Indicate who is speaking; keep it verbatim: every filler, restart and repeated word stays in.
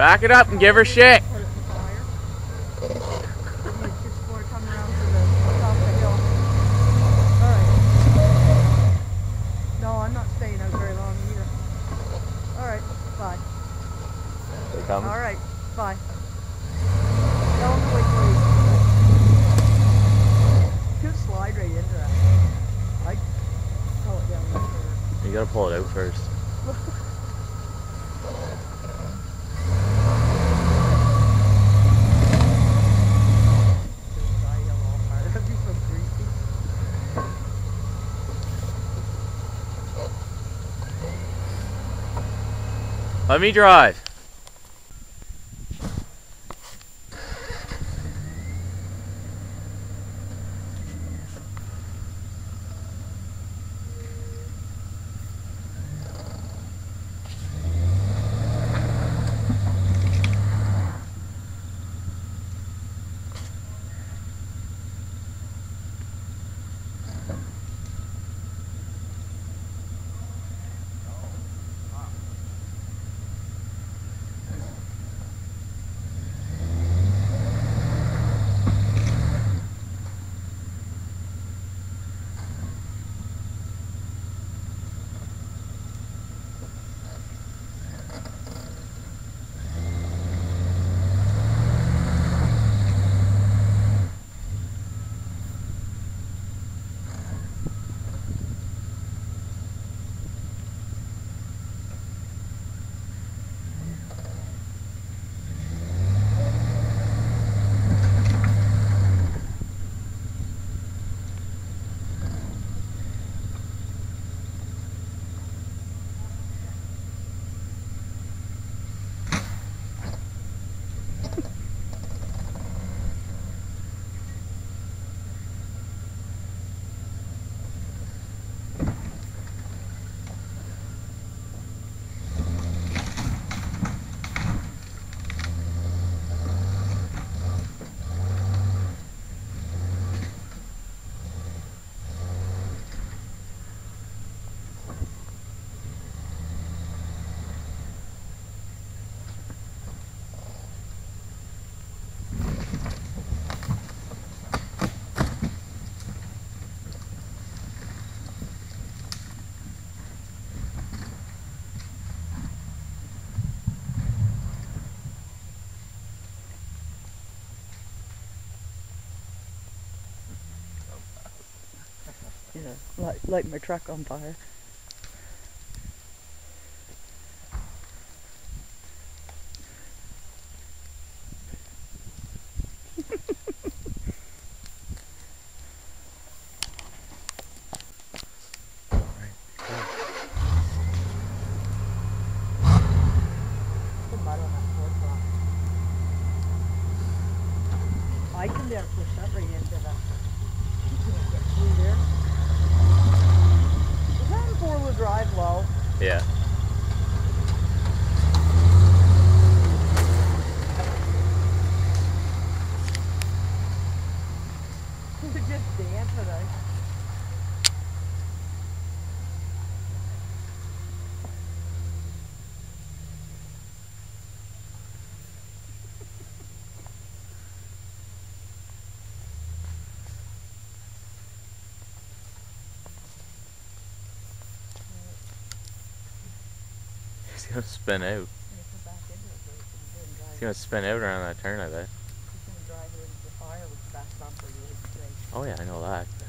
Speaker 1: Back it up and give her shit.
Speaker 2: Put it in the fire. Just before it come around to the top of the hill. Alright. No, I'm not staying out very long either. Alright, bye.
Speaker 1: They coming?
Speaker 2: Alright, bye. Tell them to wait for you. Could slide right into that. I'd pull it down there.
Speaker 1: You gotta pull it out first. Let me drive.
Speaker 2: Yeah, light, light my truck on fire. I can there push that right into the. You can't get through there. Is that in four-wheel drive low?
Speaker 1: Yeah.
Speaker 2: They're just dancing. I.
Speaker 1: He's gonna spin out. He's gonna spin out around that turn, I bet.
Speaker 2: He's gonna drive it into the fire with the back bumper really straight.
Speaker 1: Oh yeah, I know that.